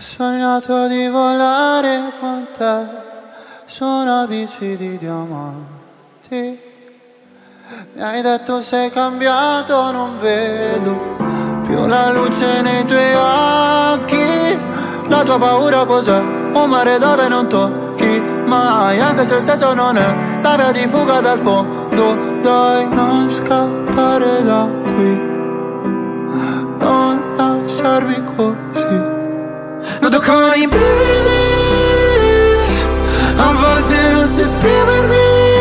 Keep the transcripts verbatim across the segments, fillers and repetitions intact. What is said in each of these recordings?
sognato di volare con te su una bici di diamanti. Mi hai detto sei cambiato, non vedo più la luce nei tuoi occhi. La tua paura cos'è? Un mare dove non tocchi mai, anche se il senso non è la via di fuga dal fondo. Dai, non scappare da qui, non lasciarmi così. Nudo con i brividi, a volte non so esprimermi,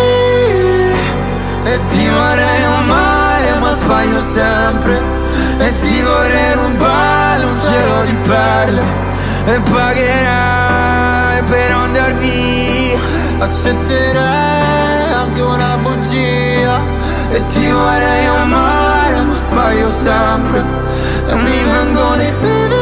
e ti vorrei amare ma sbaglio sempre, e ti vorrei rubare un cielo di perle, e pagherai per andar via. Accetterei anche una bugia, e ti vorrei amare ma sbaglio sempre, e mi vengono i brividi.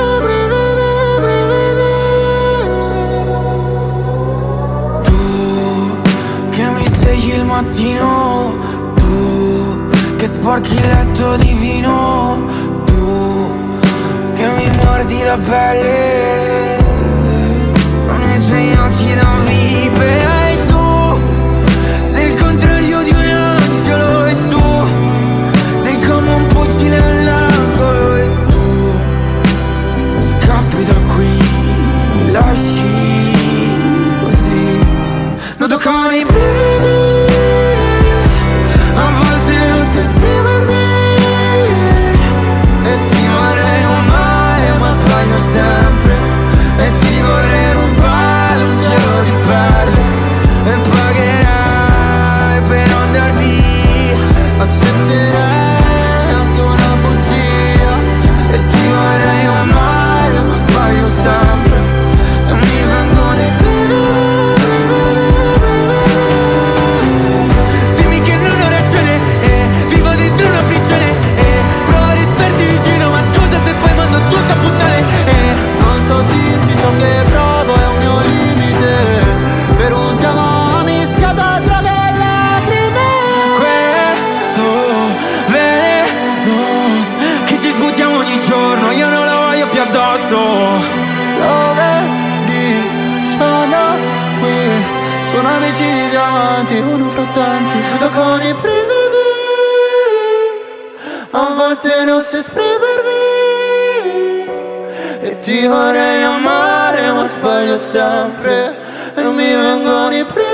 Il mattino, tu che sporchi il letto di vino, tu che mi mordi la pelle con i tuoi occhi da vipe. E tu sei il contrario di un angelo, e tu sei come un fucile all'angolo, e tu scappi da qui, mi lasci così, nudo con i brividi. Sempre, e ti vorrei rubare un cielo di perle, e pagherai per andar via. Accetterei anche una bugia, e ti vorrei amare ma sbaglio sempre, e mi vengono i dimmi che non ho ragione, eh, vivo dentro una prigione, eh, provo a restarti vicino, ma scusa se poi mando tutto a puttane, eh. Non so dirti ciò che provo, è un mio limite, per un ti amo mischiato droghe e lacrime. Questo veleno che ci sputiamo ogni giorno, io non lo voglio più addosso. Lo vedi, sono qui, sono amici di diamanti, uno fra tanti, vedo con i brividi, a volte non so esprimermi, e ti vorrei amare ma sbaglio sempre, e mi vengono i brividi.